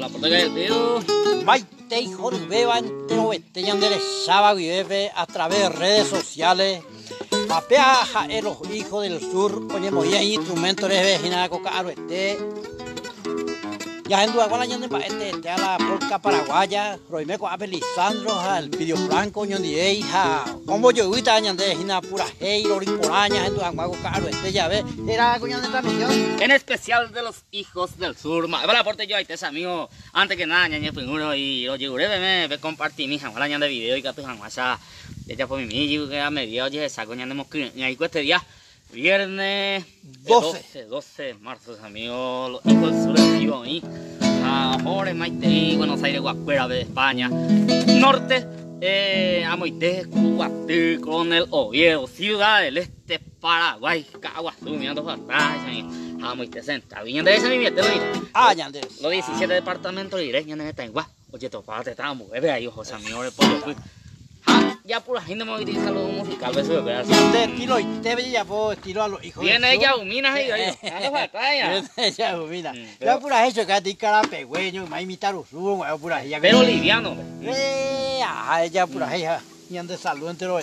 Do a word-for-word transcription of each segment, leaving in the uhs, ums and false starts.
la puerta que tío. Maite y Jorubeba entrovete yandere Shaba Guieve a través de redes sociales. Papea jae los hijos del sur, oye moya instrumentos de vecina coca aruete. Ya en duda con la yande pa este este a la polca paraguaya, roime con Abel Lisandro, al Pidio Franco, ñondi hija. Como yo ahorita yande hina pura hey, loriporaña, en duda con caro este ya ve. Era con yande transmisión. En especial de los hijos del sur. Ma, la porte yo ahí te amigo. Antes que nada, ñañe pinguro y oye, urebe ve compartir mi jamás la ñande video y que tu jamás ya ya por mi mi que a medio oye esa coña de mosquín. Y ahí este día viernes doce de marzo, amigos, los hijos del sur en vivo ahí. Ahora en Maite, Buenos Aires, Guacuera de España. Norte, eh, Amoite, Cuba, con el Oviedo, Ciudad del Este, Paraguay, Caguazú, mirando pantalla. Amoite Central, viniendo de ese mi viete, Ah, Yandere. Los diecisiete departamentos de Ireña, de Tengua. Oye, topate, estaba muy bebé ahí, ojos amigos, por ya pura gente me voy a decir saludo musical, eso de verdad. De estilo y te veía por estilo a los hijos. Viene ella, Umina ahí, ando batalla. Ella, Umina. Ya pura hecho que a ti cara pegüeño, me imitar usugo, güey, pura ella. Pero liviano. Eh, ah, ella pura ella. Y ande salud entero.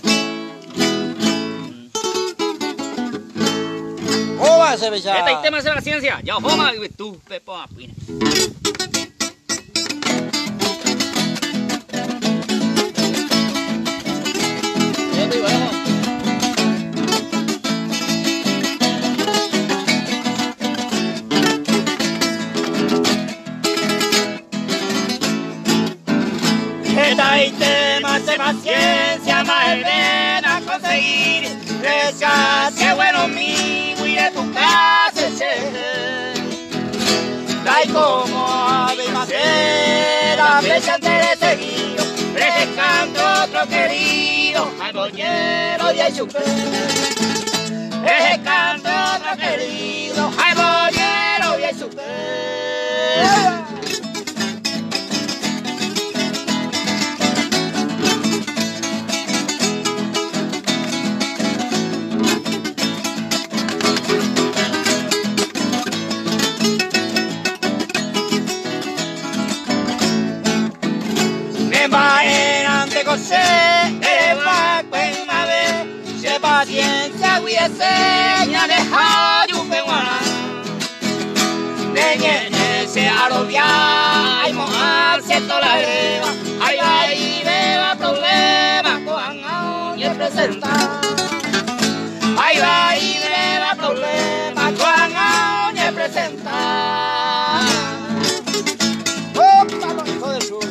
¿Cómo va a ser, bella? Este es el tema de la ciencia. Ya, vamos a tú, Pepo, apina. Hay temas de paciencia, más el ven a conseguir. Rechace bueno mío y de tu casa, trae como ave macera, fecha de seguido, refrescando otro querido, al bollero y al chupe. Refrescando otro querido, al bollero y al chupe. Se va con una vez, se paciencia y seña de Jayu Peguana. De ñe se arobia, hay mojar, cierto la greba, hay ahí beba problema con y presenta. Hay ahí beba problema con y presenta. ¡Opa, los hijos del sur!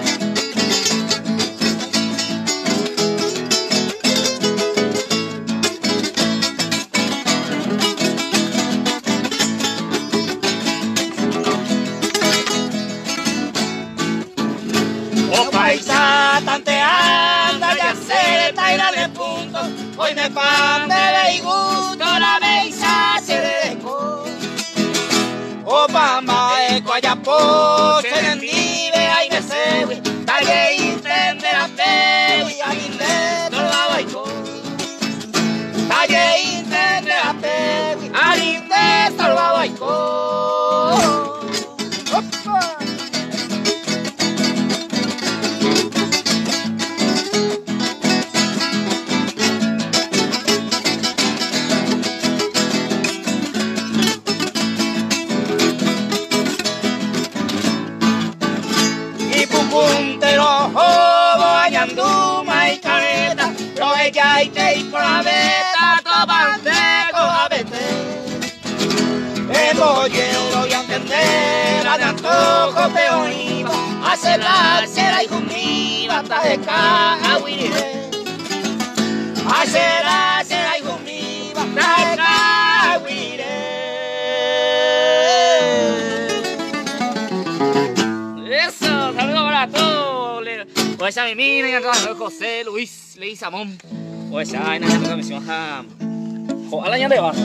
Paisa tanteando y hacer taira de punto. Hoy me pan de y gusto la beisa se deco. O pamba eco allá por se rendive ahí me sewe. Talle intende la fe y ahí le no la baico. Talle intende la fe y ahí le no la baico. Puntero, jobo, añanduma y careta, lo ella y te y por la beta, topante con la vete. El bollero y a entender, a de antojo peoniva, a celar, será y juntiva, hasta de caja, huiré. A celar, será y juntiva, hasta de caja, huiré. O esa mi mina, ya trabajo José Luis Leguizamón. O esa vaina de la misión a Ojalá ya te va.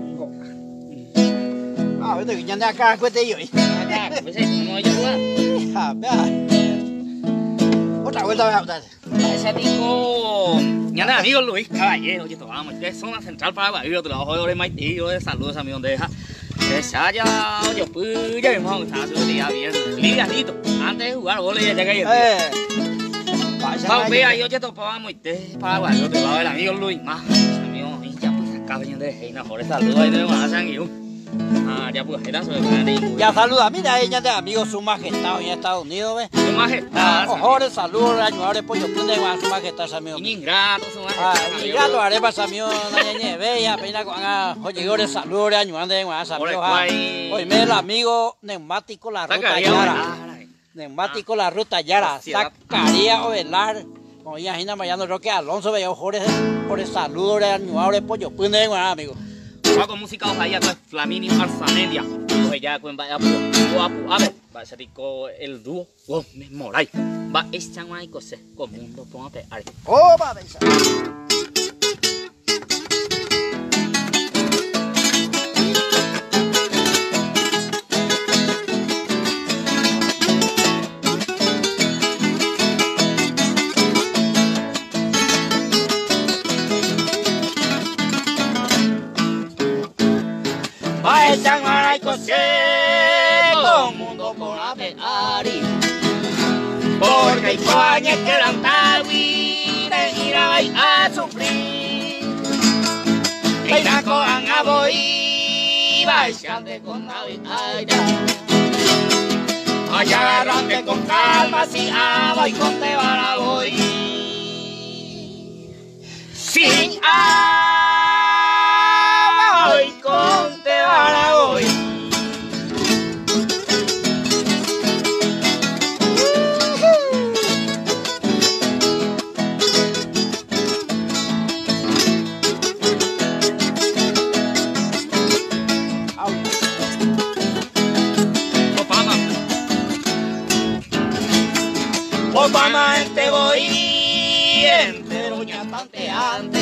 Ah, vete que ya ande acá, cuete yo. Acá, pues sí, no hay ayuda. Ah, vea. Otra vuelta voy a botar. Ese tico. Ya anda amigo Luis Caballero, oye, vamos, esta es zona central para Guairo, trabajo de Maite, de saludos a mi donde deja. Esa ya, yo pues, ya me vamos a hacer día viernes. Ligadito, antes de jugar vos ya que yo. Eh. Vamos, vea, yo ya topábamos y te Paraguay, yo te va a ver el amigo Luis más. Amigo, y ya pues acá veniendo de Heina, por esa saludo ahí de Guanasanguiú. Ah, ya pues, era sobre el Ya saluda, mira, ella de amigos su majestad en Estados Unidos, ¿ves? Su majestad. Ojores, saludos, añores, pollo, de su majestad, amigo. Y ingrato, su Ah, majestad. ingrato, arepas, amigo, nañeñe, bella, peina con ah, oye, ores, saludos, añores, de Guanasanguiú. Por el Oye, cual- me el amigo neumático la ruta Sacaría, Yara. ah, Neumático la ruta Yara, Sociedad. sacaría Ovelar. Como ya Gina Mayano Roque Alonso, veía ojores por el saludo, de añores, pollo, de Guanasanguiú, amigo. va con música ojalá pues Flaminio Arzanelia. Pues ya con vaya guapo, a ver, va a ser rico el dúo, wow, me moray. Va esta guay cose, con mundo póngate ar. ¡Oh, va, bella! Va esta guay cose, con mundo póngate ari. Porque hay coañes que la antawi, de ir a a sufrir. Que la coan a voy, vayan con navidad. Vaya agarrate con calma, si a voy con te van a voy. Si a voy con te van a voy. Opama, Obama te voy entero ya tanteante.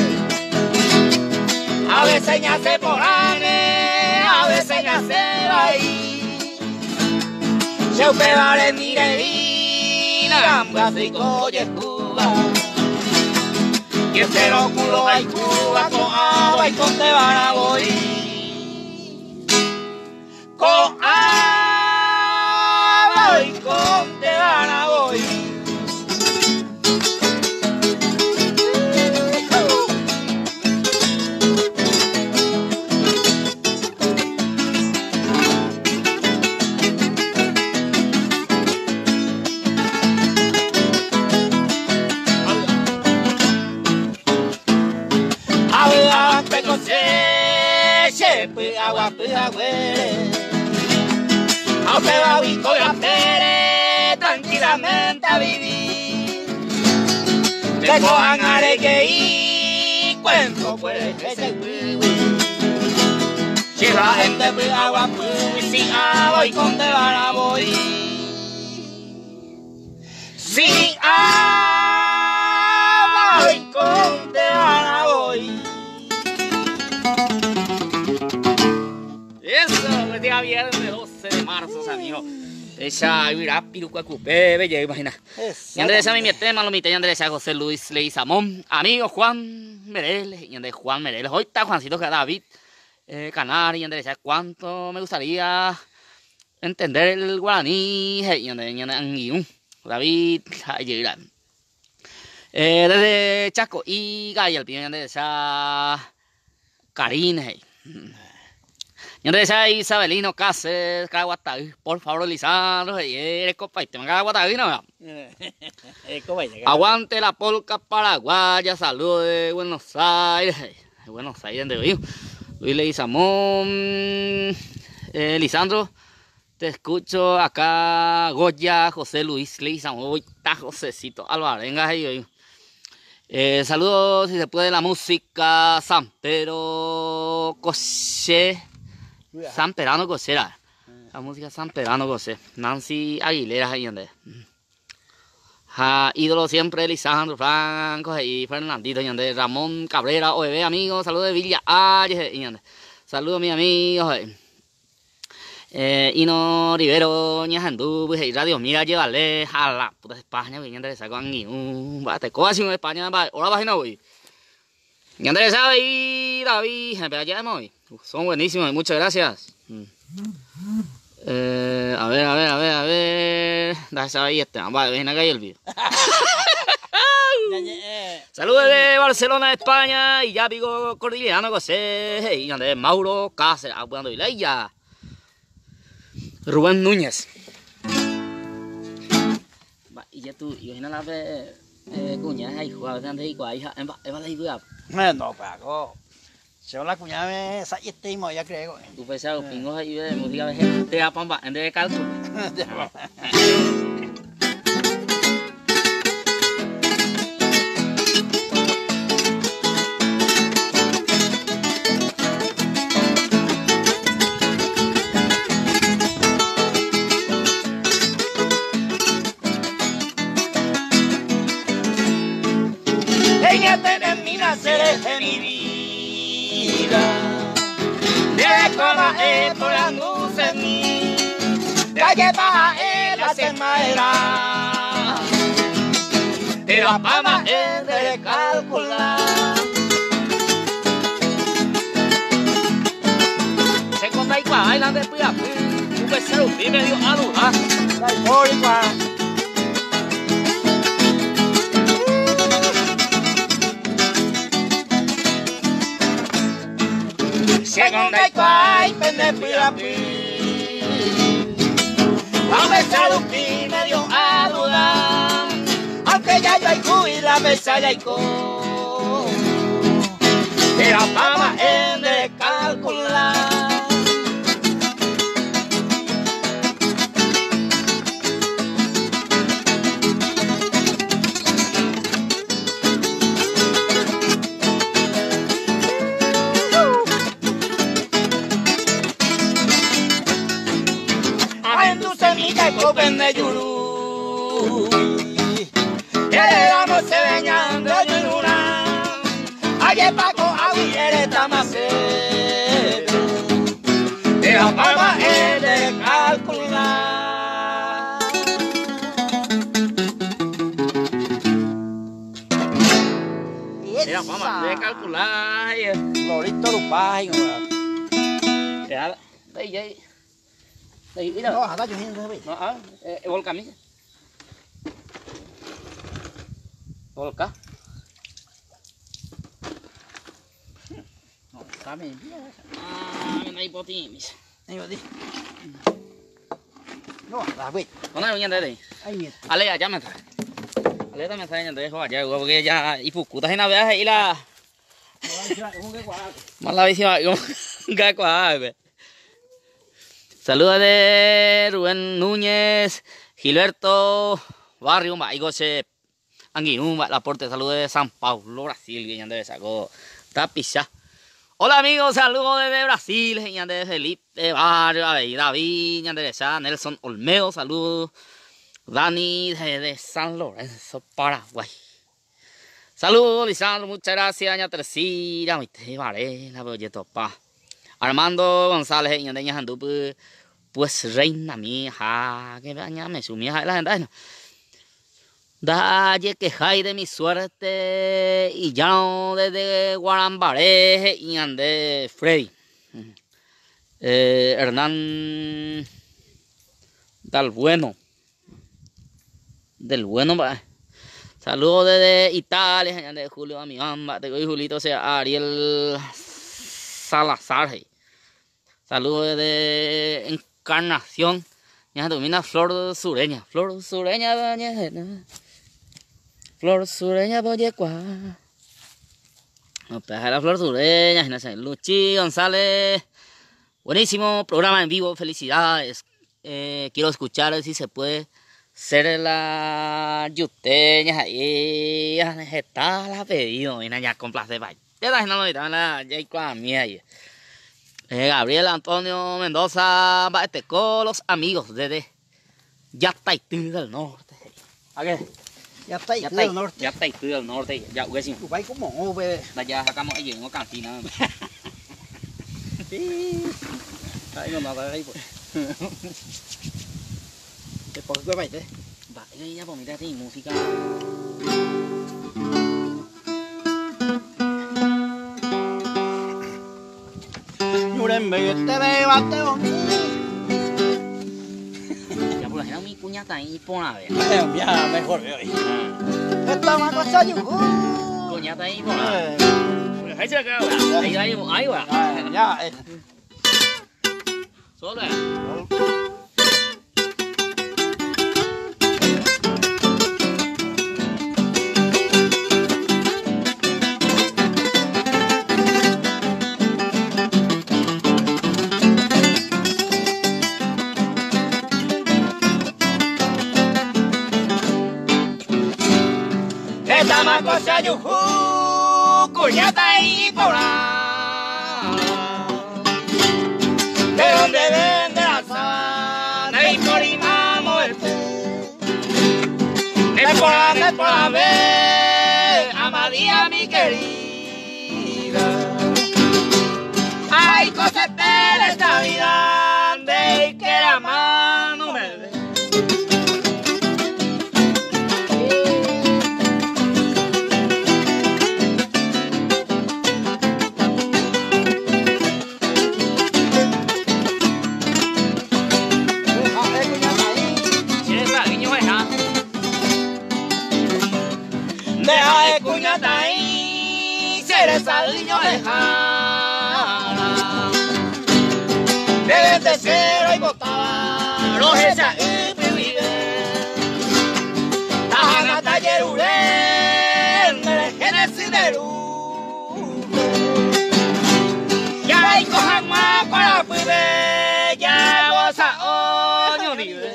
A veces ya se porane, a veces ya se va ahí. Se usted vale mire y gambas y coye Cuba. Y se lo culo va y Cuba con agua y con te van a voy. Con agua y con te van a voy. Agua peco se, se pe agua pe agüere. A usted va a Vico y a Pere, tranquilamente a vivir. Le cojan areque y cuento puede que se piwi. Si la gente pe agua pe, si agua y con te van a morir. Si agua y con te van a morir. eso, el día viernes doce de marzo, amigo. Esa irá piruca cupé, bella, imagina. Y Andrés a mí mi tema, lo mité, y Andrés a José Luis Leizamón, amigo Juan Mereles, y Andrés Juan Mereles. Hoy está Juancito que David eh, Canari, y Andrés a cuánto me gustaría entender el guaraní, y Andrés Anguiún, David, Ayira. Eh, desde Chaco y Gaya, el pibe Andrés a Karine, y Andrés a Isabelino Cáceres, Caguatagui, por favor, Lisandro, eres copa, y te me Caguatagui, ¿no? Aguante la polca paraguaya, saludos de Buenos Aires, de Buenos Aires, de Río. Luis Leizamón, eh, Lisandro, te escucho acá, Goya, José Luis Leizamón, hoy está Josecito Alvarenga, ahí, eh, saludos, si se puede, la música, San Pedro Coche, San Perano Cosera, la música San Perano Cosé, Nancy Aguilera, ahí donde. Ja, ídolo siempre, Lisandro Franco y Fernandito, y ande, Ramón Cabrera, O B, amigos, saludos de Villa Ayes, y ande, saludos mis amigos, eh, Ino Rivero, Ñajandú, y Radio Mira, llévale a la puta España, y ande, saco aquí, un bate, coasi en España, ahora página voy. Y Andrés sabe y David, allá de hoy, son buenísimos, muchas gracias. Eh, a ver, a ver, a ver, a ver. Da esa ahí este. Vale, ven acá y el vídeo. Saludos de Barcelona, España. Y ya pico cordillano, que sé. Y donde Mauro Cáceres, apoyando Vilaya. Rubén Núñez. Y ya tú, y la ve. Cuña, hay jugado antes y cuál, em va, em va la idea. No, pago. Se la cuña me sa este mo ya creo. Tú pensas, pingos ahí de música de te apamba, en de cálculo. Ella termina ser de mi vida, de coma es por la luz en mí, de que baja es la semana, de la fama es de calcular. Se conta y cuál, la de pia, tú ves ser un pibe dio a luz, ah, Dai por igual. Seconda e quai pende pira pi, a besar un pi medio a dudar, aunque ya hay cuy la besa ya hay co, pero la fama es de calcular. Pende yuru, éramos se veñando yuruna, ayer paco agui eres tamase, de la palma es de calcular. era fama de calcular. Lorito Lupay. Ya, đây đây. Đây biết đâu. No, hasta yo mismo sabía. No, ah, eh, volca mí. Volca. No, sabe. Ah, mình đây bỏ tim. Ahí va, di. No, hasta güey. Con này nhận đây đi. Ahí mira. Ale ya me trae. Ale ta me trae nhận đây hoa ya, porque ya y fuku ta hena vea ahí la. Malavísima como cái quả vậy. Saludos de Rubén Núñez, Gilberto Barrio, Maigose, Anguinú, Laporte, saludos de San Paulo, Brasil, que ya de sacó Tapiza. Hola amigos, saludos desde Brasil, ya de Felipe Barrio, David, ya de Nelson Olmedo, saludos. Dani desde San Lorenzo, Paraguay. Saludos, Lisandro, muchas gracias, ya tercera, mi te vale, la voy a topar. Armando González, y de Ñandupu, pues reina mía, que baña me sumía la gente. Dalle que hay de mi suerte, y ya no desde Guarambaré, y ande Freddy. Eh, Hernán del Bueno. Del Bueno, va. Saludos desde Italia, de Julio a mi mamá, te doy Julito, sea Ariel Salazar. Saludos de Encarnación. Ya domina Flor Sureña. Flor Sureña, doña. Flor Sureña, doña. No, pues la Flor Sureña. Luchi González. Buenísimo programa en vivo. Felicidades. Eh, quiero escuchar si se puede ser la yuteña. Ahí está la pedido. Mira, ya complace. Ya la no lo la ya con mía. Eh, Gabriel Antonio Mendoza, este con los amigos desde Yataití del Norte. ¿A qué? Ya está ahí, Yataití del norte. Yataití del Norte. Ya, güey, sí. Dubái como ove. Ya sacamos ahí en una cantina. Sí. Ahí no nada ahí pues. Después que vaya, ¿eh? Va, ya pues mira, hay música. muren me te veo a te Ya por ejemplo mi cuñata ahí por la vez. Ya mejor veo ahí. Esta una cosa yo. Cuñata ahí por la vez. Ahí se acaba. Ahí ahí ahí va. Ya. Solo. Esta más cosa yujú, cuñata y porá. De donde vende la sana y por ima muerte. Me porá, me porá, ve, Amadía mi querida. Hay cosas de esta vida de que la mano me dé. Deja de cuñata ahí, si eres saliño lejana. Debes de ser y botar, los esa y vive. Tajana taller uren, de Génesis de luz. Ya hay cojan más para vive, ya vos a oño vive.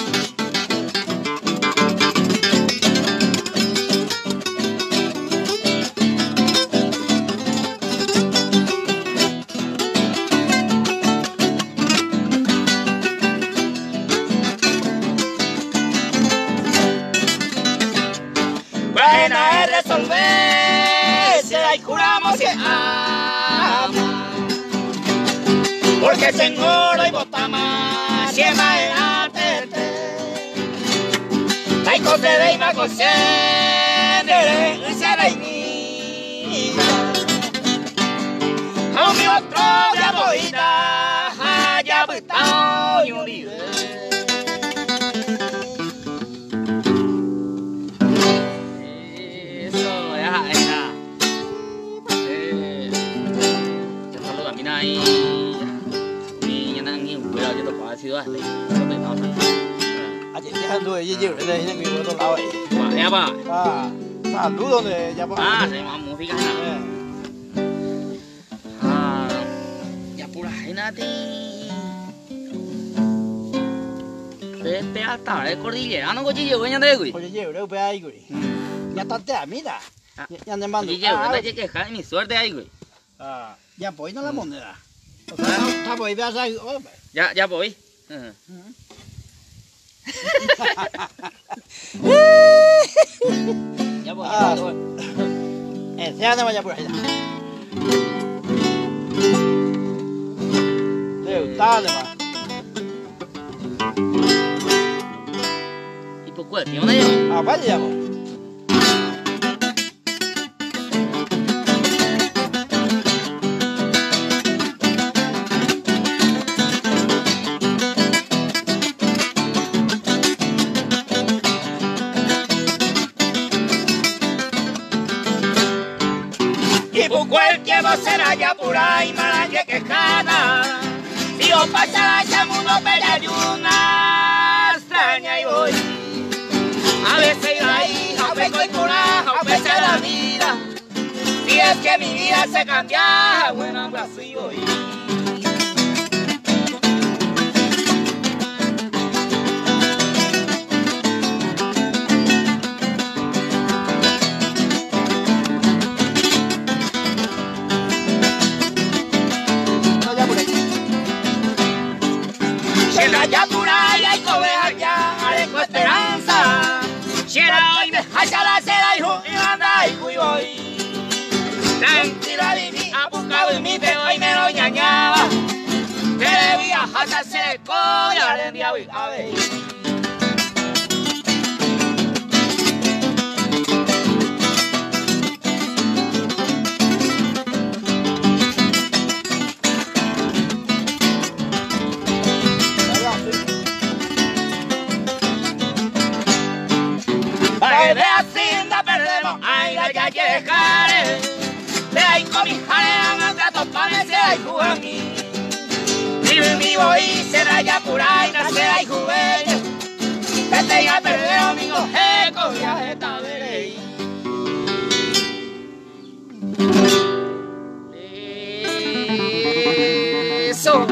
Buena es resolver, será y juramos que ama. Porque se engorda y bota más, si es más adelante. La cosa de ima cociende, se la imita. A mi otro de amoita, allá está y unido. Ayer dejando ella llevar de ella que otro lado ahí. Ya va. Ah, saludos de ya va. Ah, se llama música. Ah, ya por ahí nati. Pepe hasta de cordillera no coche llevo ya de güey. Oye, llevo pe ahí güey. Ya tanto a mira. Ya te mando. Oye, llevo, no te quejas, mi suerte ahí güey. Ah, ya pues no la moneda. O sea, está pues ya sabes. Ya, ya voy. Ya voy, ya voy. Enséñame vaya por allá. Deu, dale va. ¿Y por qué? ¿Dónde llevo? Ah, vaya vamos. Y por cualquier voz será ya pura y maraña que jana. Si os pasa la mundo pega y una extraña y voy. A veces yo ahí, a veces voy por ahí, a veces la vida. Si es que mi vida se cambia, bueno, pues así voy. Si la yapura y hay cobeja ya, haré con esperanza. Si era hoy me hacha la seda y anda y fui hoy. Tranquila viví, a buscar mi pego y me lo ñañaba. Que debía hacharse de coña, le enviaba y a ver. que de hacienda perdemos, ay, la ya quiere dejar. De ahí con mis jalean a tratos panes, se hay jugamí. Vive mi voy, se da ya pura y nace ahí juvenil. Que tenga perder amigos, eco, viaje, taberey. Eso.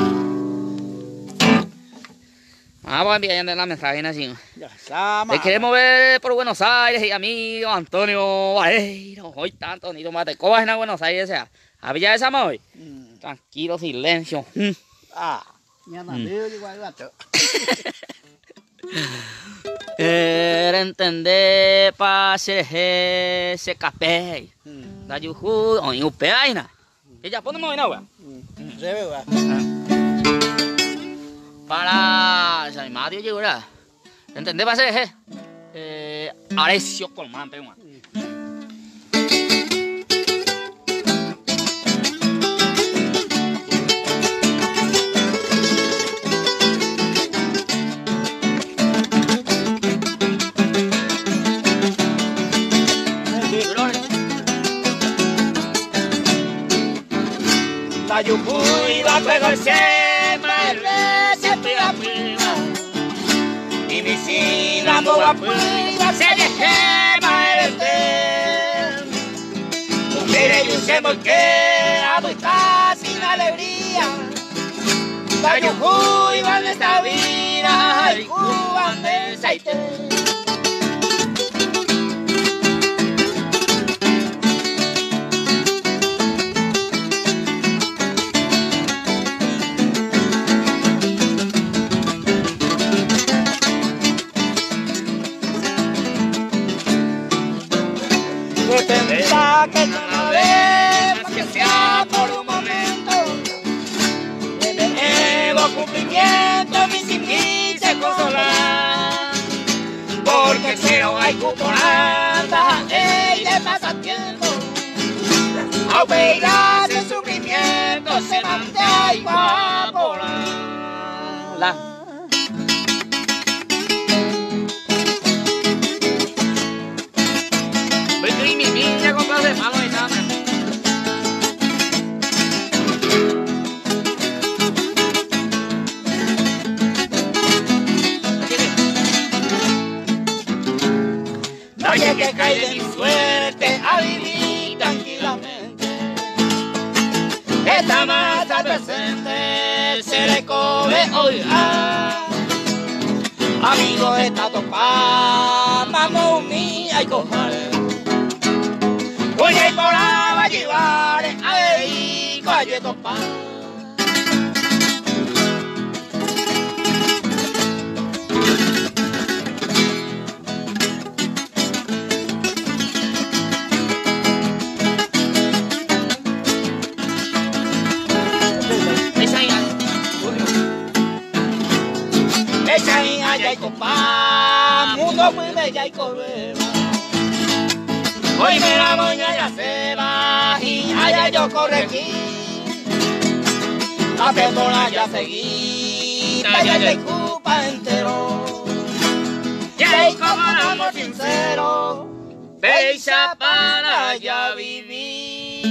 Vamos a enviar la mensaje así. Te queremos ver por Buenos Aires y amigo Antonio Vareiro. Hoy tanto ni tomate cobas en Buenos Aires, sea. ¿A Villa de Sama hoy? Mm. Tranquilo, silencio. Mm. Ah, ya no leo igual gato. Era entender para ser ese café. Da yuju, o upeaina. Ella pone muy nada. Se ve, va. Para ya mi madre llegó ya. Entender para ser ese. Eh, Arecio Colmán, pero La yucuy va a pegar siempre, el siempre a prueba. Y mi sina boba prueba, se dejema el té. Mujeres y un semo que está sin alegría. La yucuy va de esta vida, y cuban de aceite. Que tendrá que no vez más que sea por un momento. De nuevo cumplimiento mi sin quise consolar. Porque si no hay cuponanda, ella pasa tiempo. A operar el sufrimiento se mantiene igual por la. Mi niña compra de mano y nada. No llegue que cae de mi suerte a vivir tranquilamente. Esta masa presente se le coge hoy. Amigo está topada, vamos mía y cojar. Voy a ir por la va a llevar a ver calle topa. Esa hija ya hay copa, mundo muy bella y correba. Hoy me la moña ya se va y allá yo corregí. La persona ya seguí, ya ya culpa entero. Y ahí como amor sincero, bella para ya vivir.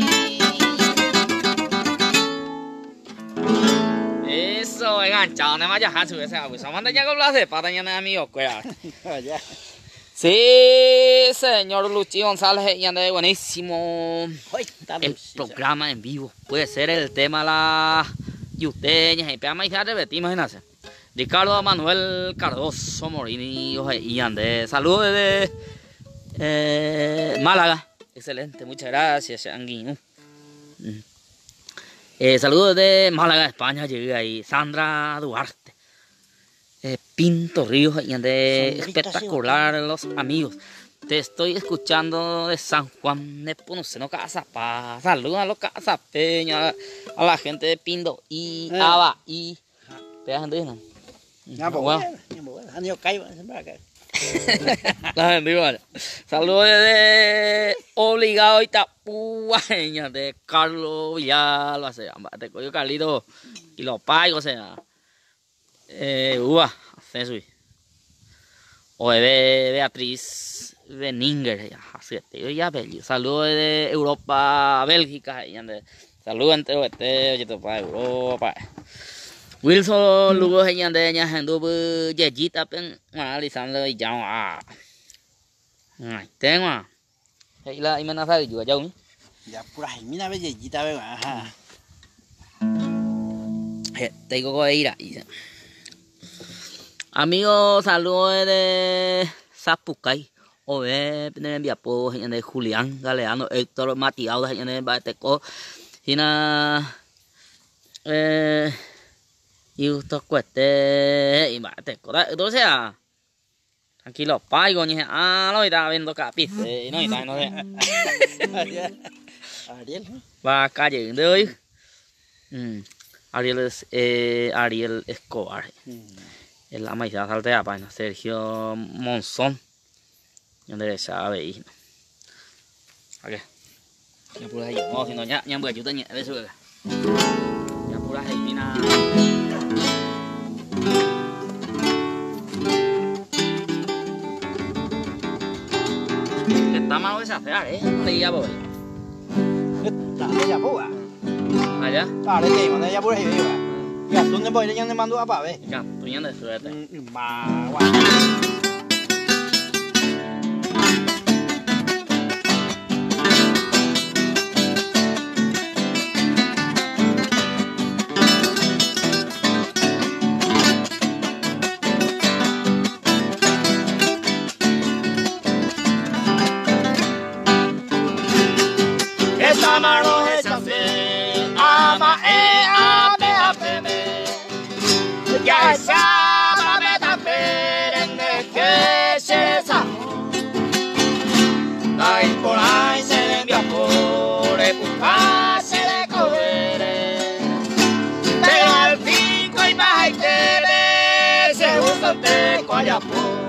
Eso, enganchado, no me vayas a subir ese agua. Manda ya con las de pata, ya no es amigo, cuidado. Sí, señor Luchi González, y anda buenísimo el programa en vivo. Puede ser el tema la yuteña, y pegamos y ya repetimos, imagínate. Ricardo Manuel Cardoso Morini y ande. Saludos desde eh, Málaga. Excelente, muchas gracias, Anguino. Eh, saludos desde Málaga, España. Llegué ahí. Sandra Duarte. Eh, Pinto Ríos y ande espectacular, los amigos. Te estoy escuchando de San Juan de Ponoceno, Cazapá. Saludos a los cazapeños, a la gente de Pindo y Eh. Aba y ¿Pegas en Disney? Ya, pues Wow. bueno, ya, pues bueno. Han ido caigo, siempre acá. La gente igual. Saludos desde Obligado Itapúa, de Carlos Villalba, se llama. Te cogió Carlito y los paigos, o sea. Eh, uva, hace O de Beatriz Beninger, ya, así que ya bello. Saludos de Europa, Bélgica, y ande. Saludos entre este, oye, para Europa. Wilson Lugo, y ande, ya, gente, yeyita, pen, analizando y ya, ah. Ay, tengo. Ahí la amenaza que yo ya un. Ya pura gemina bellita, ve, ajá. Tengo que ir ahí. Amigos, saludos de Zapucay. O de Viapo, de Julián Galeano, Héctor Matiao, de Bateco. Y na. Eh. Y justo cueste. Y Bateco. Entonces, tranquilo, paigo, ni ah, no está viendo capice. No está, no sé. Ariel. Va a calle de hoy. Ariel es eh, Ariel Escobar. El la maíz saltea para Sergio Monzón. Yo derecha a ver. ¿A qué? Ya pura ahí. No, si no, ya, ya voy a ayudar. Ya eso. Ya pura ahí, mina. Que está malo deshacer, ¿eh? ¿Dónde iba por ahí? ¿Dónde ya pura? Allá. Vale, te ¿dónde ya pura ahí viva? Ya, ¿dónde voy? Ya me mando a pa, ve. Ya, tú ya de suerte. Ma, guay. Esta mano hecha se ama e ame a bebé. Ya esa meta perenne que se sabe. Ay por ahí se le envía por el se le cogeré. Pero al pico y más y tele se gusta un teco allá por.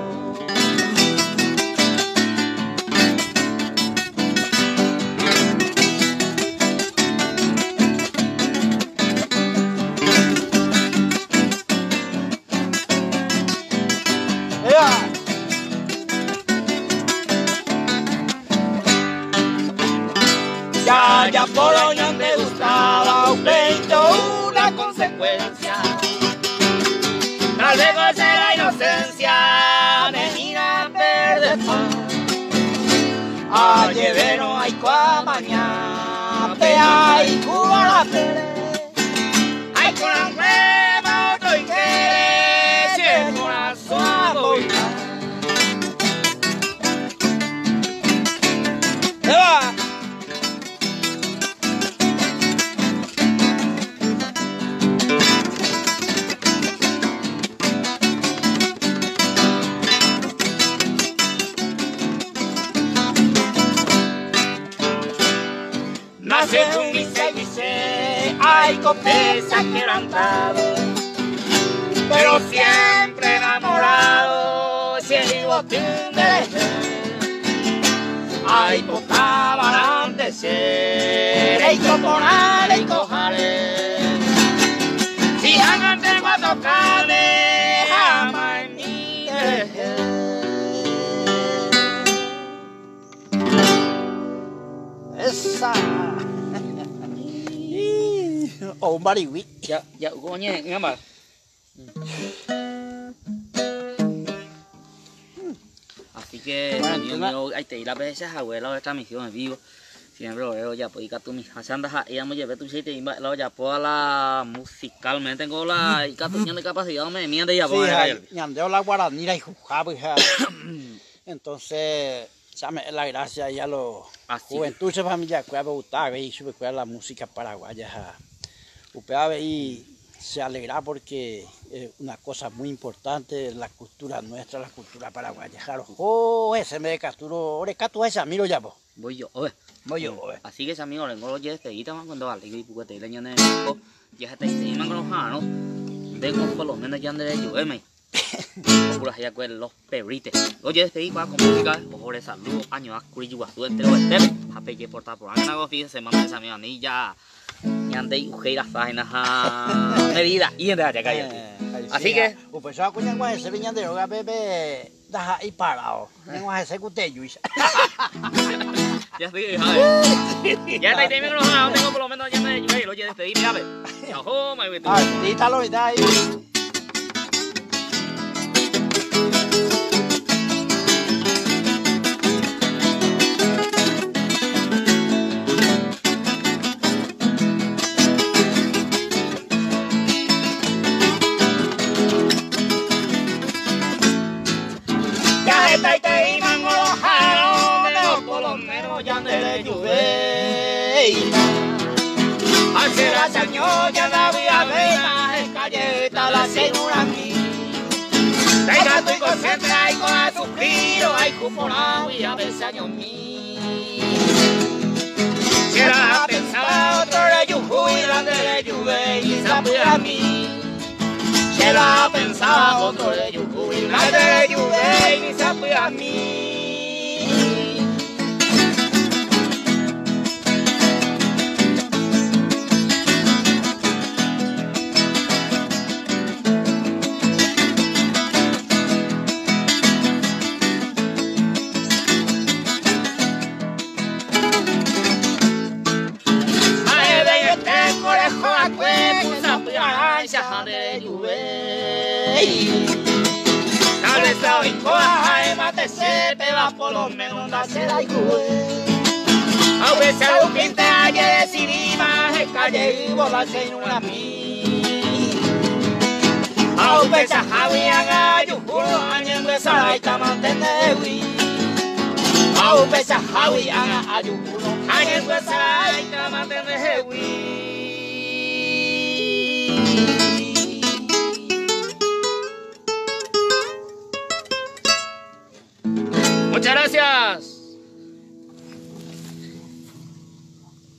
Ya, ya por hoy no me gustaba un pleito, una consecuencia. Tal vez por ser la inocencia me mira verde pan. Ayer no hay cua mañana, pe hay cuba la pere. Hay con la nueva otro y que si el corazón voy a. ¡Se va! Nace un guise guise, hay copesa quebrantado, pero siempre enamorado, si el botín de hay poca barán de ser, y coponale y cojale, si hagan de guatocale, jamás en mi Esa. O un bariwi. Ya, ya, coño, ngamba. Así que, amigo mío, ahí te di la vez abuela de transmisión en vivo. Siempre lo veo ya, pues, y que tú mis haciendas, y ya me llevé tu sitio y lo ya puedo la musicalmente tengo la y que tú tienes capacidad, me miente ya, pues. Sí, ñandeo la guaranira y jujaba, hija. Entonces, llame la gracia ya los juventud se familia que me gustaba y sube la música paraguaya. Usted y se alegra porque es una cosa muy importante la cultura nuestra, la cultura paraguaya. Oh, ese me capturó, ore catu esa miro ya vos. Voy yo, oye. Voy yo, oye. Así que ese amigo le engolo ya este guita cuando vale y porque te le ñane ya este y man con los hanos. De con por lo menos ya ande yo, eh. Por allá con los perrites. Oye, este y va con música, ojo de salud, año a curiyuga, tú entero este. A peque portar por acá, no fíjese, mamá esa amiga ni ya. Ñande ujeira faena ha medida y ende allá calle. Así que pues yo acuñan guay ese viñandero, bebé. deja ahí parado. Tengo a ese cutello. Ya estoy, ¿sabes? Ya está ahí, tengo no tengo por lo menos ya me llevé, lo oye, despedí, a ver. Chao, me voy. Ah, dítalo y da ahí. Ya está y te iban los jalones, por lo menos ya no le llueve. Hace la señora ya la voy a ver, en calleta la señora mí. Tenga estoy consciente, ay con a suspiro, ay cuporado y a veces años mí. Si era pensado, otro le yujú y la de le lluve y sabe a mí. Se la pensaba otro de yujú y la de yuve y sabe a mí. Ay, de este conejo a cueco, sabe a la de yuve. Tal vez la vincoa, mate se te va por lo menos la seda y juve. A veces algo que te haya decidido más es calle y volarse en una mí. A veces Javi haga yujulo, añen de sala y tamante de hui. A veces Javi haga yujulo, añen de sala y tamante de hui. Muchas gracias.